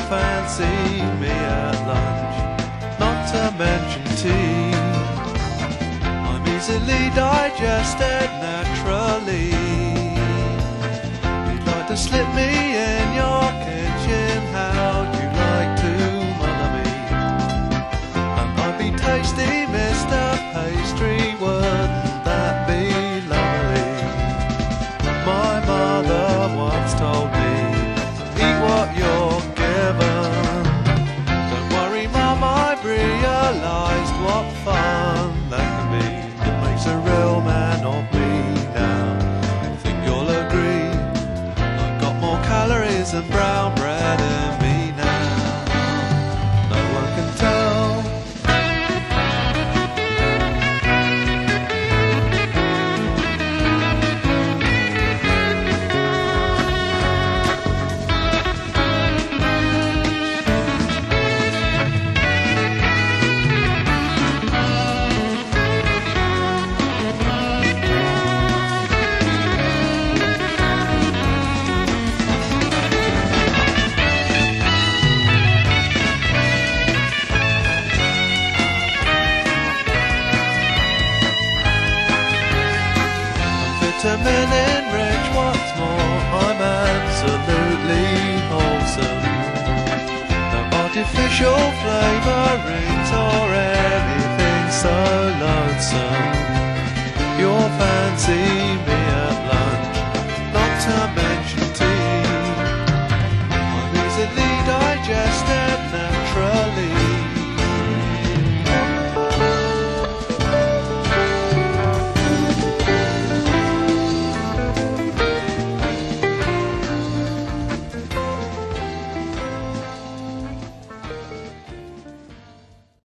fancy me at lunch, not to mention tea. I'm easily digested naturally. You'd like to slip me in your kitchen, how'd you like to mother me? And I'd be tasty, Mr. Pastry, wouldn't that be lovely? My mother once told me, eat what you're given. Don't worry, Mum, I've realised what fun that can be. It makes a real man of me now. I think you'll agree, I've got more calories than brown bread in me now. No one can tell. Vitamin enriched, what's more, I'm absolutely wholesome. No artificial flavourings or anything so loathsome. You'll fancy me